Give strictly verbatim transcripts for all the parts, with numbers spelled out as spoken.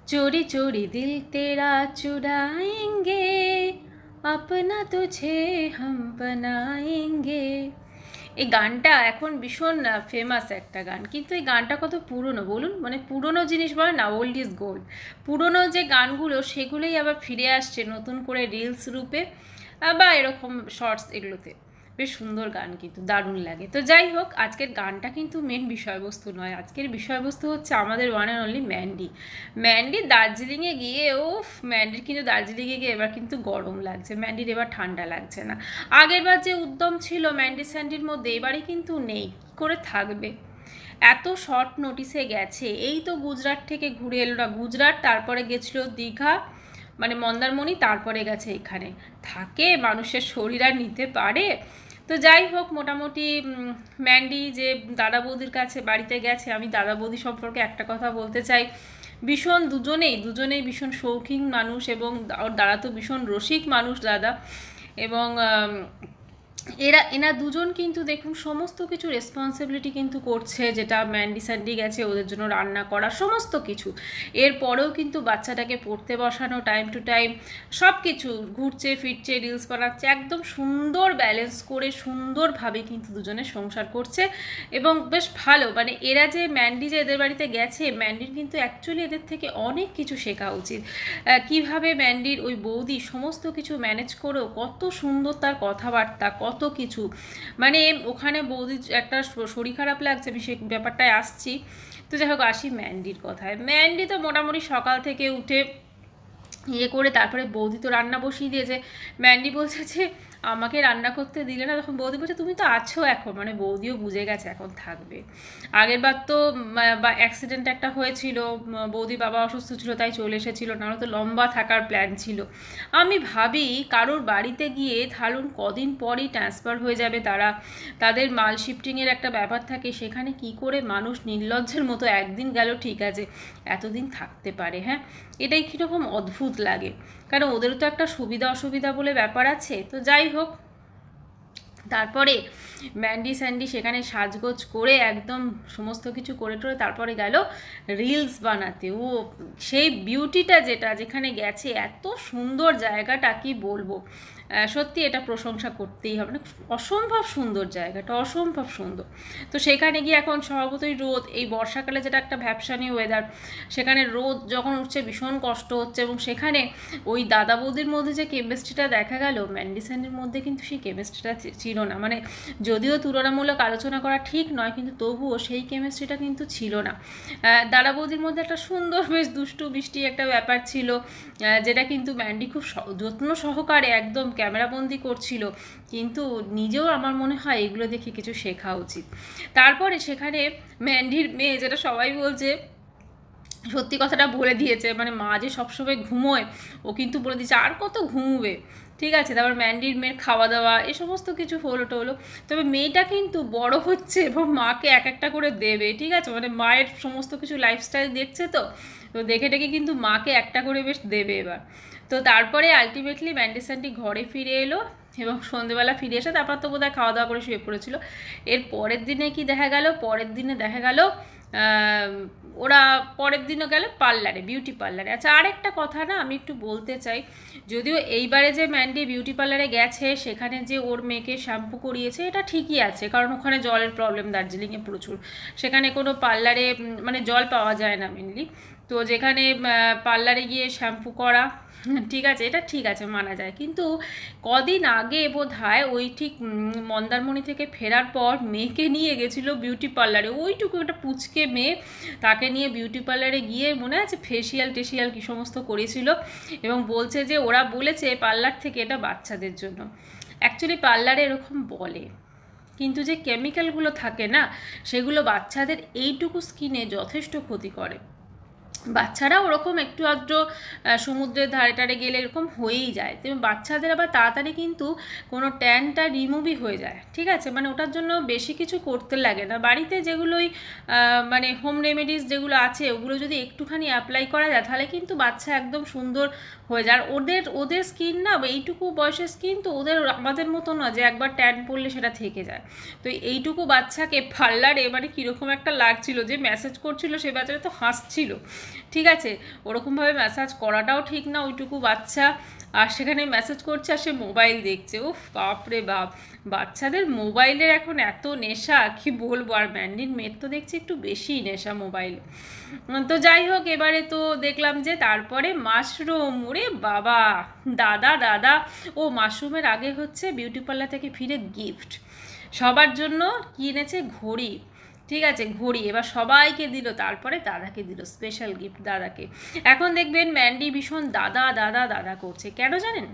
चोरी चोरी दिल तेरा चुराएंगे, अपना तुझे हम बनाएंगे। এই গানটা এখন ভীষণ ফেমাস একটা গান, কিন্তু এই গানটা কত পুরনো বলুন। মানে পুরনো জিনিস বলে না, ওল্ড ইজ গোল্ড। পুরনো যে গানগুলো সেগুলোই আবার ফিরে আসছে নতুন করে রিলস রূপে বা এরকম শর্টস, এগুলোতে বেশ সুন্দর গান, কিন্তু দারুণ লাগে। তো যাই হোক, আজকের গানটা কিন্তু মেন বিষয়বস্তু নয়। আজকের বিষয়বস্তু হচ্ছে আমাদের one and only Mandy. Mandy দার্জিলিংয়ে গিয়ে, ও ম্যান্ডির কিন্তু দার্জিলিংয়ে গিয়ে এবার কিন্তু গরম লাগছে, ম্যান্ডির এবার ঠান্ডা লাগছে না। আগেরবার যে উদ্যম ছিল ম্যান্ডি স্যান্ডির মধ্যে, এবারে কিন্তু নেই। কী করে থাকবে? এত শর্ট নোটিসে গেছে। এই তো গুজরাট থেকে ঘুরে এলো না, গুজরাট, তারপরে গেছিলো দীঘা, মানে মন্দারমণি, তারপরে গেছে এখানে। থাকে মানুষের শরীর আর নিতে পারে? তো যাই হোক, মোটামুটি ম্যান্ডি যে দাদা বৌদির কাছে বাড়িতে গেছে, আমি দাদা বৌদি সম্পর্কে একটা কথা বলতে চাই। ভীষণ দুজনেই দুজনেই ভীষণ শৌখিন মানুষ, এবং ওর দাদা তো ভীষণ রসিক মানুষ দাদা। এবং এরা এনা দুজন কিন্তু দেখুন সমস্ত কিছু রেসপন্সিবিলিটি কিন্তু করছে, যেটা ম্যান্ডি স্যান্ডি গেছে ওদের জন্য রান্না করা সমস্ত কিছু। এরপরেও কিন্তু বাচ্চাটাকে পড়তে বসানো টাইম টু টাইম, সব কিছু, ঘুরছে ফিরছে, রিলস বানাচ্ছে, একদম সুন্দর ব্যালেন্স করে সুন্দরভাবে কিন্তু দুজনে সংসার করছে। এবং বেশ ভালো, মানে এরা যে ম্যান্ডি যে এদের বাড়িতে গেছে, ম্যান্ডির কিন্তু অ্যাকচুয়ালি এদের থেকে অনেক কিছু শেখা উচিত। কিভাবে ম্যান্ডির ওই বৌদি সমস্ত কিছু ম্যানেজ করেও কত সুন্দর তার কথাবার্তা, কত কিছু। মানে ওখানে বৌদির একটা শরীর খারাপ লাগছে, আমি সে ব্যাপারটায় আসছি। তো যাই হোক, আসি ম্যান্ডির কথায়। ম্যান্ডি তো মোটামুটি সকাল থেকে উঠে ইয়ে করে তারপরে বৌদি তো রান্না বসিয়ে দিয়েছে। ম্যান্ডি বলছে যে আমাকে রান্না করতে দিলে না, তখন বৌদি বলছে তুমি তো আছো এখন, মানে বৌদিও বুঝে গেছে এখন থাকবে। আগের বার তো বা অ্যাক্সিডেন্ট একটা হয়েছিল, বৌদি বাবা অসুস্থ ছিল তাই চলে এসেছিলো, নাহলে তো লম্বা থাকার প্ল্যান ছিল। আমি ভাবি কারোর বাড়িতে গিয়ে ধরুন কদিন পরই ট্রান্সফার হয়ে যাবে তারা, তাদের মাল শিফটিংয়ের একটা ব্যাপার থাকে, সেখানে কি করে মানুষ নির্লজ্জের মতো একদিন গেল ঠিক আছে এতদিন থাকতে পারে? হ্যাঁ, এটাই কীরকম অদ্ভুত লাগে, কারণ ওদেরও তো একটা সুবিধা অসুবিধা বলে ব্যাপার আছে। তো যাই হোক, তারপরে ম্যান্ডি স্যান্ডি সেখানে সাজগোজ করে একদম সমস্ত কিছু করে টোরে তারপরে গেল রিলস বানাতে। ও সেই বিউটিটা যেটা যেখানে গেছে, এত সুন্দর জায়গাটা কি বলবো, সত্যি এটা প্রশংসা করতেই হবে, না অসম্ভব সুন্দর জায়গাটা, অসম্ভব সুন্দর। তো সেখানে গিয়ে এখন স্বভাবতই রোদ, এই বর্ষাকালে যেটা একটা ভ্যাপসানি ওয়েদার, সেখানে রোদ যখন উঠছে ভীষণ কষ্ট হচ্ছে। এবং সেখানে ওই দাদা বৌদির মধ্যে যে কেমিস্ট্রিটা দেখা গেল, ম্যান্ডি স্যান্ডির মধ্যে কিন্তু সেই কেমিস্ট্রিটা ছিল না। মানে যদিও তুলনামূলক আলোচনা করা ঠিক নয়, কিন্তু তবুও সেই কেমিস্ট্রিটা কিন্তু ছিল না। দাদা বৌদির মধ্যে একটা সুন্দর বেশ দুষ্টু মিষ্টি একটা ব্যাপার ছিল, যেটা কিন্তু ম্যান্ডি খুব যত্ন সহকারে একদম ক্যামেরাবন্দি করছিল। কিন্তু নিজেও আমার মনে হয় এগুলো দেখে কিছু শেখা উচিত। তারপরে সেখানে ম্যান্ডির মেয়ে, যেটা সবাই বলছে, সত্যি কথাটা বলে দিয়েছে, মানে মা যে সবসময় ঘুমোয়, ও কিন্তু বলে দিয়েছে আর কত ঘুমোবে, ঠিক আছে। তারপর ম্যান্ডির মেয়ের খাওয়া দাওয়া এ সমস্ত কিছু হলো টলো। তবে মেয়েটা কিন্তু বড় হচ্ছে এবং মাকে এক একটা করে দেবে, ঠিক আছে, মানে মায়ের সমস্ত কিছু লাইফস্টাইল দেখছে, তো তো দেখে টেকে কিন্তু মাকে একটা করে বেশ দেবে এবার। তো তারপরে আলটিমেটলি ম্যান্ডি স্যান্ডি ঘরে ফিরে এলো, এবং সন্ধ্যেবেলা ফিরে এসে তারপর তো বোধহয় খাওয়া দাওয়া করে শুয়ে পড়েছিল। এর পরের দিনে কি দেখা গেল, পরের দিনে দেখা গেল ওরা পরের দিনও গেল পার্লারে, বিউটি পার্লারে। আচ্ছা, আরেকটা কথা না আমি একটু বলতে চাই, যদিও এইবারে যে ম্যান্ডি বিউটি পার্লারে গেছে, সেখানে যে ওর মেয়েকে শ্যাম্পু করিয়েছে এটা ঠিকই আছে, কারণ ওখানে জলের প্রবলেম দার্জিলিংয়ে প্রচুর, সেখানে কোনো পার্লারে মানে জল পাওয়া যায় না মেনলি। তো যেখানে পার্লারে গিয়ে শ্যাম্পু করা, ঠিক আছে, এটা ঠিক আছে, মানা যায়। কিন্তু কদিন আগে বোধ হয় ওই ঠিক মন্দারমণি থেকে ফেরার পর মেয়েকে নিয়ে গেছিলো বিউটি পার্লারে, ওইটুকু একটা পুচকে মেয়ে, তাকে নিয়ে বিউটি পার্লারে গিয়ে মনে আছে ফেসিয়াল টেসিয়াল কী সমস্ত করেছিল। এবং বলছে যে ওরা বলেছে পার্লার থেকে এটা বাচ্চাদের জন্য। অ্যাকচুয়ালি পার্লারে এরকম বলে, কিন্তু যে কেমিক্যালগুলো থাকে না, সেগুলো বাচ্চাদের এইটুকু স্কিনে যথেষ্ট ক্ষতি করে। বাচ্চারা ওরকম একটু আধটু সমুদ্রের ধারে টারে গেলে এরকম হয়েই যায়, তেমন বাচ্চাদের আবার তাড়াতাড়ি কিন্তু কোনো ট্যানটা রিমুভই হয়ে যায়, ঠিক আছে। মানে ওটার জন্য বেশি কিছু করতে লাগে না, বাড়িতে যেগুলোই মানে হোম রেমেডিস যেগুলো আছে ওগুলো যদি একটুখানি অ্যাপ্লাই করা যায়, তাহলে কিন্তু বাচ্চা একদম সুন্দর হয়ে যায়। আর ওদের ওদের স্কিন না, এইটুকু বয়সের স্কিন তো, ওদের আমাদের মতো না যে একবার ট্যান পড়লে সেটা থেকে যায়। তো এইটুকু বাচ্চাকে পার্লারে মানে কীরকম একটা লাগছিল, যে মেসেজ করছিল সে বাচ্চাটা তো হাসছিল, ঠিক আছে, ওরকমভাবে ম্যাসাজ করাটাও ঠিক না, ওইটুকু বাচ্চা আর সেখানে মেসেজ করছে আর সে মোবাইল দেখছে। উফ বাপরে বাপ, বাচ্চাদের মোবাইলের এখন এত নেশা কি বলবো। আর ম্যান্ডির মেয়ের তো দেখছি একটু বেশি নেশা মোবাইলে। তো যাই হোক, এবারে তো দেখলাম যে তারপরে মাশরুম, ওরে বাবা দাদা দাদা। ও মাশরুমের আগে হচ্ছে বিউটি পার্লার থেকে ফিরে গিফট সবার জন্য কিনেছে ঘড়ি, ঠিক আছে ঘড়ি, এবার সবাইকে দিল, তারপরে দাদাকে দিল স্পেশাল গিফট দাদাকে। এখন দেখবেন ম্যান্ডি ভীষণ দাদা দাদা দাদা করছে, কেন জানেন?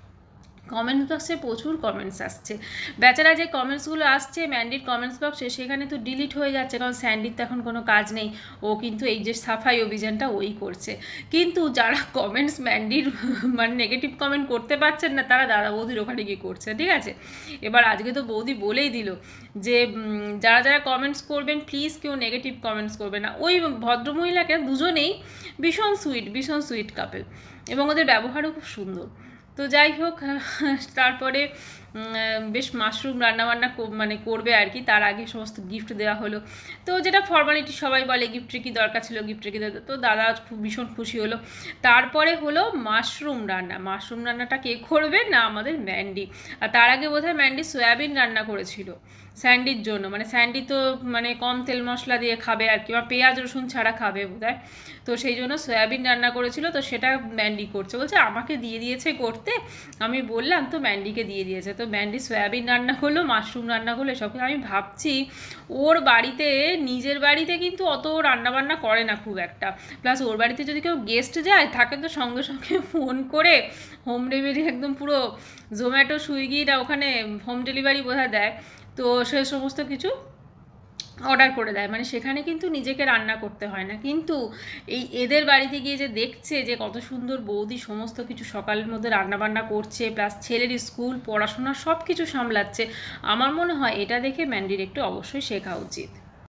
কমেন্ট বক্সে প্রচুর কমেন্টস আসছে, বেচারা যে কমেন্টসগুলো আসছে ম্যান্ডির কমেন্টস বক্সে সেখানে তো ডিলিট হয়ে যাচ্ছে, কারণ স্যান্ডির তো এখন কোনো কাজ নেই, ও কিন্তু এই যে সাফাই অভিযানটা ওই করছে। কিন্তু যারা কমেন্টস ম্যান্ডির মানে নেগেটিভ কমেন্ট করতে পারছেন না, তারা দাদা বৌদির ওখানে গিয়ে করছে, ঠিক আছে। এবার আজকে তো বৌদি বলেই দিল যে যারা যারা কমেন্টস করবেন প্লিজ কেউ নেগেটিভ কমেন্টস করবে না। ওই ভদ্রমহিলাকে দুজনেই ভীষণ সুইট, ভীষণ সুইট কাপেল, এবং ওদের ব্যবহারও খুব সুন্দর। তো যাই হোক, তারপরে বেশ মাশরুম রান্নাবান্না মানে করবে আর কি, তার আগে সমস্ত গিফট দেওয়া হলো। তো যেটা ফর্মালিটি, সবাই বলে গিফটের কি দরকার ছিল, গিফটের কি দরকার, তো দাদা খুব ভীষণ খুশি হলো। তারপরে হলো মাশরুম রান্না। মাশরুম রান্নাটা কে করবে না, আমাদের ম্যান্ডি। আর তার আগে বোধহয় ম্যান্ডি সয়াবিন রান্না করেছিল স্যান্ডির জন্য, মানে স্যান্ডি তো মানে কম তেল মশলা দিয়ে খাবে আর কি, বা পেঁয়াজ রসুন ছাড়া খাবে বোধহয়, তো সেই জন্য সয়াবিন রান্না করেছিল। তো সেটা ম্যান্ডি করছে, বলছে আমাকে দিয়ে দিয়েছে করতে, আমি বললাম তো ম্যান্ডিকে দিয়ে দিয়েছে। তো ম্যান্ডি সয়াবিন রান্না করলো, মাশরুম রান্না করলো, সব কিছু। আমি ভাবছি ওর বাড়িতে, নিজের বাড়িতে কিন্তু অত রান্নাবান্না করে না খুব একটা, প্লাস ওর বাড়িতে যদি কেউ গেস্ট যায় থাকে তো সঙ্গে সঙ্গে ফোন করে হোম ডেলিভারি, একদম পুরো জোম্যাটো সুইগিটা ওখানে হোম ডেলিভারি বোধহয় দেয়, তো সে সমস্ত কিছু অর্ডার করে দেয়, মানে সেখানে কিন্তু নিজেকে রান্না করতে হয় না। কিন্তু এই এদের বাড়িতে গিয়ে যে দেখছে যে কত সুন্দর বৌদি সমস্ত কিছু সকালের মধ্যে রান্নাবান্না করছে, প্লাস ছেলের স্কুল পড়াশোনা সব কিছু সামলাচ্ছে, আমার মনে হয় এটা দেখে ম্যান্ডির একটু অবশ্যই শেখা উচিত।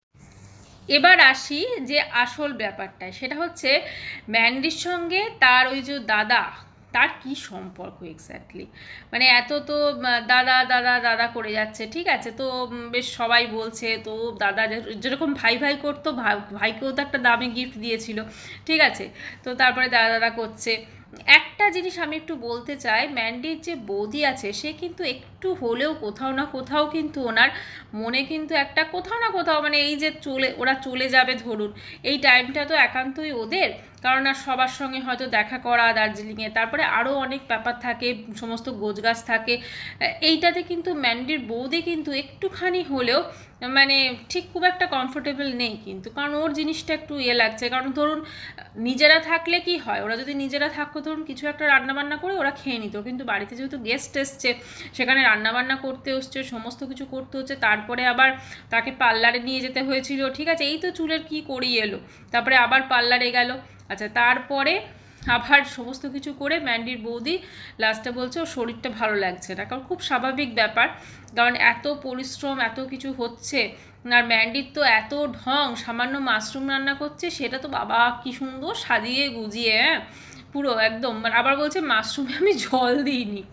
এবার আসি যে আসল ব্যাপারটায়, সেটা হচ্ছে ম্যান্ডির সঙ্গে তার ওই যে দাদা, তার কি সম্পর্ক এক্স্যাক্টলি, মানে এত তো দাদা দাদা দাদা করে যাচ্ছে, ঠিক আছে। তো বেশ সবাই বলছে, তো দাদা যেরকম ভাই ভাই করতো, ভাইকেও তো একটা দামি গিফট দিয়েছিল, ঠিক আছে। তো তারপরে দাদা দাদা করছে। একটা জিনিস আমি একটু বলতে চাই, ম্যান্ডির যে বৌদি আছে সে কিন্তু একটু হলেও কোথাও না কোথাও কিন্তু ওনার মনে কিন্তু একটা কোথাও না কোথাও, মানে এই যে চলে ওরা চলে যাবে ধরুন, এই টাইমটা তো একান্তই ওদের, কারণ আর সবার সঙ্গে হয়তো দেখা করা দার্জিলিংয়ে, তারপরে আরও অনেক ব্যাপার থাকে, সমস্ত গোছগাছ থাকে, এইটাতে কিন্তু ম্যান্ডির বৌদি কিন্তু একটুখানি হলেও মানে ঠিক খুব একটা কমফোর্টেবল নেই কিন্তু, কারণ ওর জিনিসটা একটু ইয়ে লাগছে। কারণ ধরুন নিজেরা থাকলে কি হয়, ওরা যদি নিজেরা থাকতো ধরুন কিছু একটা রান্নাবান্না করে ওরা খেয়ে নিত, কিন্তু বাড়িতে যেহেতু গেস্ট এসছে সেখানে রান্নাবান্না করতে হচ্ছে, সমস্ত কিছু করতে হচ্ছে, তারপরে আবার তাকে পার্লারে নিয়ে যেতে হয়েছিল, ঠিক আছে, এই তো চুলের কি করিয়ে এলো, তারপরে আবার পার্লারে গেল, আচ্ছা, তারপরে আবার সমস্ত কিছু করে ম্যান্ডির বৌদি লাস্টে বলছে ওর শরীরটা ভালো লাগছে না, কারণ খুব স্বাভাবিক ব্যাপার, কারণ এত পরিশ্রম এত কিছু হচ্ছে, আর ম্যান্ডির তো এত ঢং, সামান্য মাশরুম রান্না করছে সেটা তো বাবা কি সুন্দর সাজিয়ে গুজিয়ে, হ্যাঁ পুরো একদম, আবার বলছে মাশরুমে আমি জল দিইনি,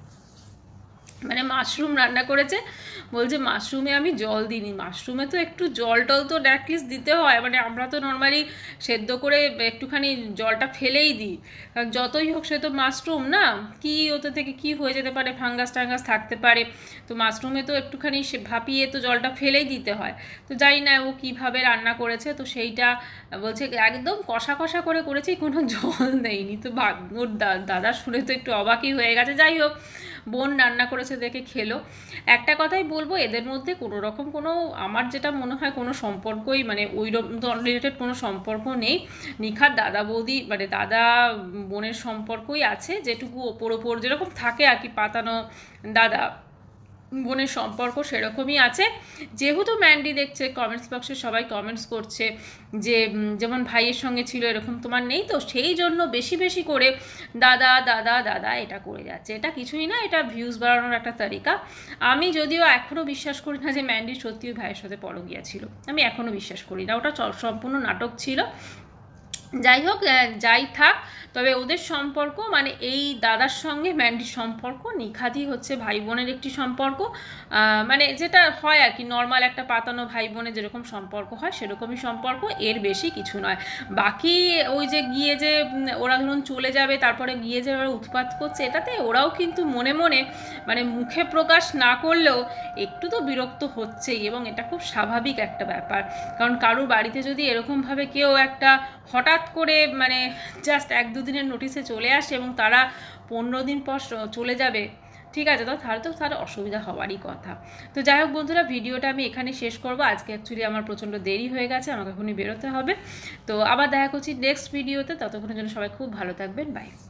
মানে মাশরুম রান্না করেছে, বলছে মাশরুমে আমি জল দিইনি, মাশরুমে তো একটু জল টল তো অ্যাটলিস্ট দিতে হয়, মানে আমরা তো নর্মালি সেদ্ধ করে একটুখানি জলটা ফেলেই দিই, কারণ যতই হোক সে তো মাশরুম না, কি ওতে থেকে কি হয়ে যেতে পারে, ফাঙ্গাস টাঙ্গাস থাকতে পারে, তো মাশরুমে তো একটুখানি সে ভাপিয়ে তো জলটা ফেলেই দিতে হয়। তো জানি না ও কীভাবে রান্না করেছে, তো সেইটা বলছে একদম কষা কষা করে করেছি, কোনো জল দেয়নি। তো ওর দাদা শুনে তো একটু অবাকই হয়ে গেছে। যাই হোক, বোন রান্না করেছে দেখে খেলো। একটা কথাই বলবো, এদের মধ্যে কোনো রকম কোনো, আমার যেটা মনে হয় কোনো সম্পর্কই মানে ওই রিলেটেড কোনো সম্পর্ক নেই, নিখাত দাদা বৌদি মানে দাদা বোনের সম্পর্কই আছে, যেটুকু ওপর ওপর যেরকম থাকে আর কি, পাতানো দাদা বোনের সম্পর্ক সেরকমই আছে। যেহেতু ম্যান্ডি দেখছে কমেন্টস বক্সে সবাই কমেন্টস করছে যে যেমন ভাইয়ের সঙ্গে ছিল এরকম তোমার নেই, তো সেই জন্য বেশি বেশি করে দাদা দাদা দাদা এটা করে যাচ্ছে। এটা কিছুই না, এটা ভিউজ বাড়ানোর একটা তালিকা। আমি যদিও এখনও বিশ্বাস করি না যে ম্যান্ডি সত্যিই ভাইয়ের সাথে পরকীয়া ছিল, আমি এখনও বিশ্বাস করি না, ওটা সম্পূর্ণ নাটক ছিল। যাই হোক, যাই থাক, তবে ওদের সম্পর্ক মানে এই দাদার সঙ্গে ম্যান্ডির সম্পর্ক নিখাতই হচ্ছে ভাই বোনের একটি সম্পর্ক, মানে যেটা হয় আর কি, নর্মাল একটা পাতানো ভাই বোনের যেরকম সম্পর্ক হয় সেরকমই সম্পর্ক, এর বেশি কিছু নয়। বাকি ওই যে গিয়ে যে ওরা ধরুন চলে যাবে, তারপরে গিয়ে যে ওরা উৎপাত করছে, এটাতে ওরাও কিন্তু মনে মনে মানে মুখে প্রকাশ না করলেও একটু তো বিরক্ত হচ্ছেই, এবং এটা খুব স্বাভাবিক একটা ব্যাপার। কারণ কারোর বাড়িতে যদি এরকমভাবে কেউ একটা হঠাৎ করে মানে জাস্ট এক দুদিনের নোটিসে চলে আসে এবং তারা পনেরো দিন পর চলে যাবে, ঠিক আছে, তো তাহলে তো তার অসুবিধা হওয়ারই কথা। তো যাই হোক বন্ধুরা, ভিডিওটা আমি এখানে শেষ করব। আজকে অ্যাকচুয়ালি আমার প্রচণ্ড দেরি হয়ে গেছে, আমাকে এখনই বেরোতে হবে। তো আবার দেখা করছি নেক্সট ভিডিওতে, ততক্ষণের জন্য সবাই খুব ভালো থাকবেন, বাই।